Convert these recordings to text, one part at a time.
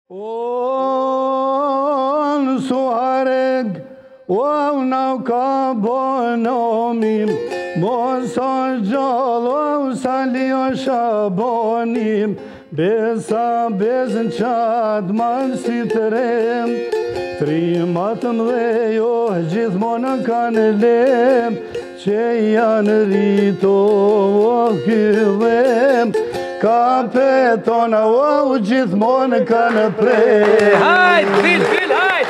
On suareg, o nau ka bonomim, mosa gjalo sali o shabonim, besa bezën qatë manë si të rem, trimat më jo gjithmonë kanë lem, që janë rito o kyllem, kapetona o gjithmonë kanë prej. Hajt, fil, hajt!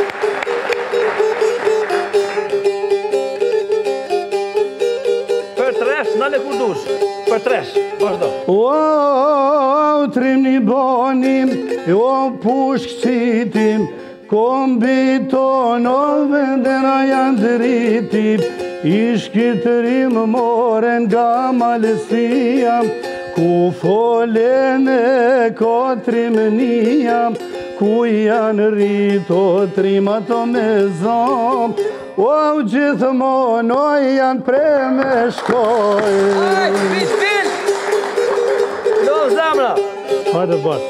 Për tresh, nale kur dush. Për tresh, vazhdo. O, trimni bonim, o pushk qitim, kombi tonë o vendena janë dritim, ishkitërim moren nga malësia, ku folen e kotrimënia, ku janë rito trimat o me zom, o gjithmonë o janë pre me shkoj. Hajt, fil! Do zamra! Hajde bas.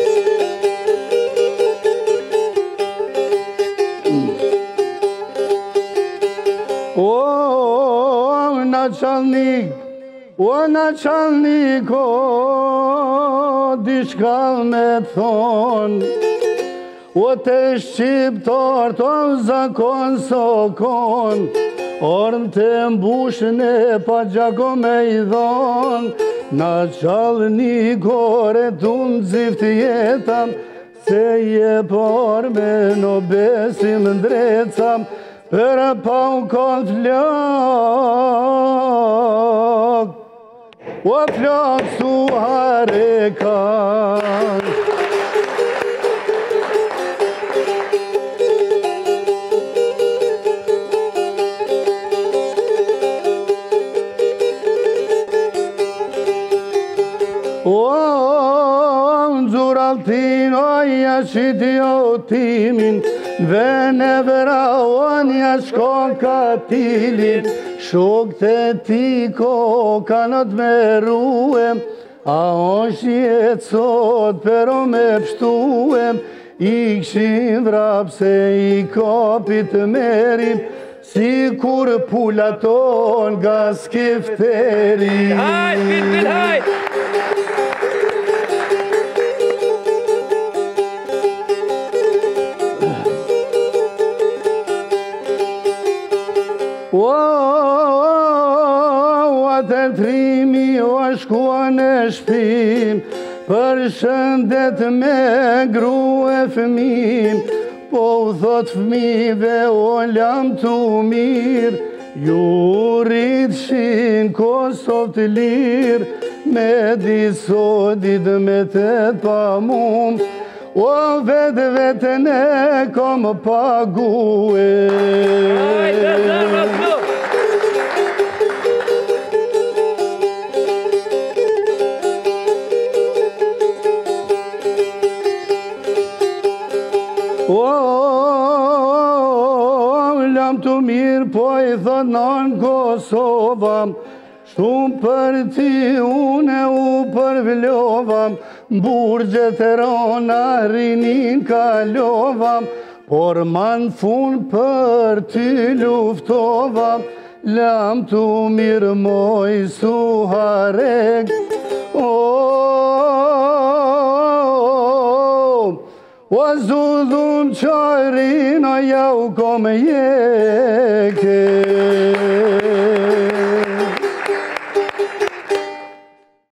O načalnik, o diçka me thonë, o të shqiptar të zakon sokon, orën të mbushën e pa gjako me i dhonë, načalnik ore të më ziftë jetam, se je por me në besim ndrecam, për pa u konë flok, o flok su harekan. O nxuraltin o jashiti o timin, vene vera o nja shko katilin, shok të ti ko kanot me ruem, a është jetë sot pero me pështuem, i këshin vrap se i kopit merim, si kur pula ton nga skifteri. Hajt, fil, hajt! O, atër trimi o shkua në shpim, për shëndet me gru e fëmim, po u thot fëmive o lam të mirë, ju rritshin Kosov të lirë, me disodit me të pa mum, o vetën e kom pague. Hajde, zamra, flu! O, lam të mirë, po i thot non Kosova, shumë për ti une u përvlova, burgjet e rona rinin kalova, por man fun për ty luftova, lam të mirë moj su harek. O zudhun qajrin o jau kom jet,